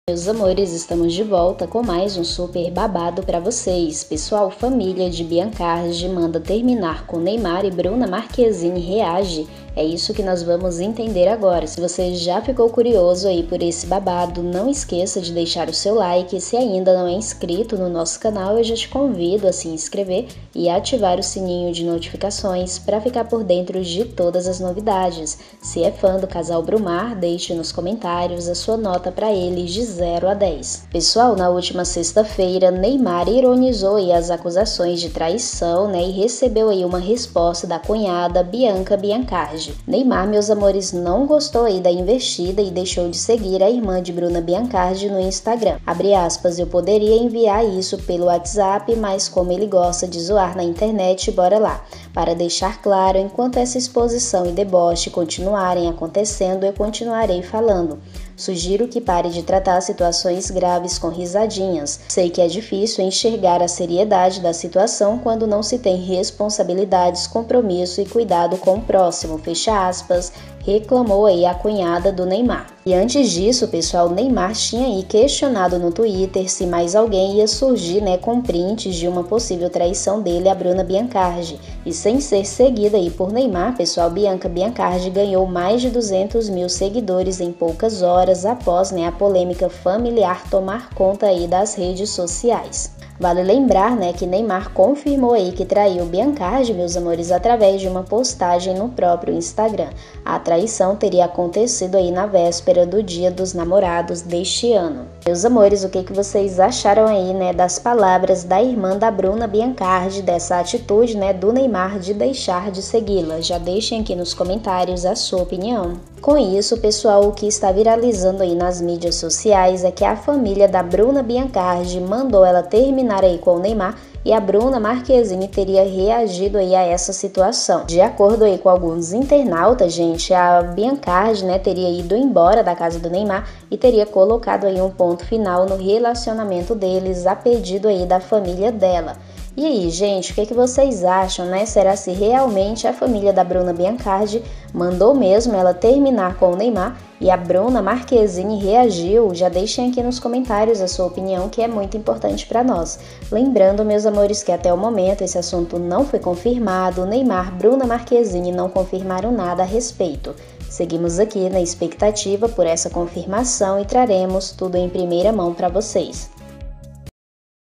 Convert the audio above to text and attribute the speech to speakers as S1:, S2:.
S1: Meus amores, estamos de volta com mais um super babado para vocês. Pessoal, família de Biancardi manda terminar com Neymar e Bruna Marquezine reage. É isso que nós vamos entender agora. Se você já ficou curioso aí por esse babado, não esqueça de deixar o seu like. Se ainda não é inscrito no nosso canal, eu já te convido a se inscrever e ativar o sininho de notificações para ficar por dentro de todas as novidades. Se é fã do casal Brumar, deixe nos comentários a sua nota para eles de 0 a 10. Pessoal, na última sexta-feira, Neymar ironizou aí as acusações de traição, e recebeu aí uma resposta da cunhada Bianca Biancardi. Neymar, meus amores, não gostou aí da investida e deixou de seguir a irmã de Bruna Biancardi no Instagram. Abre aspas, eu poderia enviar isso pelo WhatsApp, mas como ele gosta de zoar na internet, bora lá. Para deixar claro, enquanto essa exposição e deboche continuarem acontecendo, eu continuarei falando. Sugiro que pare de tratar situações graves com risadinhas. Sei que é difícil enxergar a seriedade da situação quando não se tem responsabilidades, compromisso e cuidado com o próximo, fecha aspas, reclamou aí a cunhada do Neymar. E antes disso, pessoal, Neymar tinha aí questionado no Twitter se mais alguém ia surgir, com prints de uma possível traição dele a Bruna Biancardi. E sem ser seguida aí por Neymar, pessoal, Bianca Biancardi ganhou mais de 200 mil seguidores em poucas horas após a polêmica familiar tomar conta aí das redes sociais. Vale lembrar, que Neymar confirmou aí que traiu Biancardi, meus amores, através de uma postagem no próprio Instagram. A traição teria acontecido aí na véspera do Dia dos Namorados deste ano. Meus amores, o que vocês acharam aí, das palavras da irmã da Bruna Biancardi, dessa atitude, do Neymar de deixar de segui-la? Já deixem aqui nos comentários a sua opinião. Com isso, pessoal, o que está viralizando aí nas mídias sociais é que a família da Bruna Biancardi mandou ela terminar aí com o Neymar e a Bruna Marquezine teria reagido aí a essa situação. De acordo aí com alguns internautas, gente, a Biancardi, teria ido embora da casa do Neymar e teria colocado aí um ponto final no relacionamento deles a pedido aí da família dela. E aí, gente, o que vocês acham, Será se realmente a família da Bruna Biancardi mandou mesmo ela terminar com o Neymar e a Bruna Marquezine reagiu? Já deixem aqui nos comentários a sua opinião, que é muito importante para nós. Lembrando, meus amores, que até o momento esse assunto não foi confirmado, Neymar, Bruna Marquezine não confirmaram nada a respeito. Seguimos aqui na expectativa por essa confirmação e traremos tudo em primeira mão para vocês.